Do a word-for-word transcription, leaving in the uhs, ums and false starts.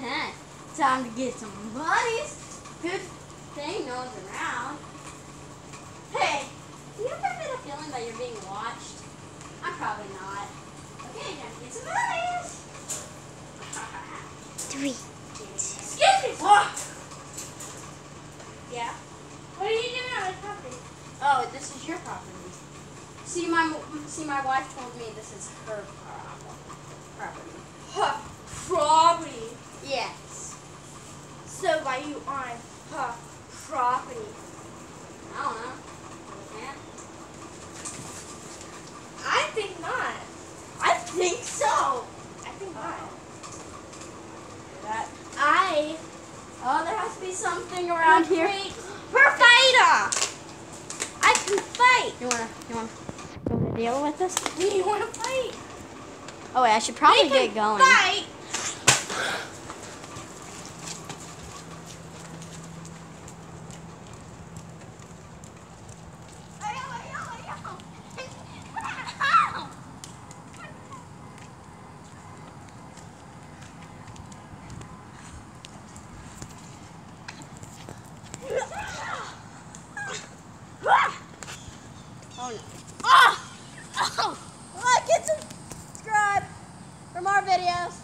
Time to get some buddies. Good thing no one's around. Hey, do you ever get a feeling that you're being watched? I'm probably not. Okay, time to get some buddies. Three. Excuse me, what? Yeah? What are you doing on my property? Oh, this is your property. See, my see, my wife told me this is her property. Huh. Property. Yes. So why you on her property? I don't know. Yeah. I think not. I think so. I think not. That. I Oh, there has to be something around here. Wait. We're a fighter. I can fight. You wanna, you wanna, you wanna deal with this? Do you want to fight? Oh wait, I should probably We can get going. Fight. Oh no. Oh! Oh! Like and subscribe for more videos.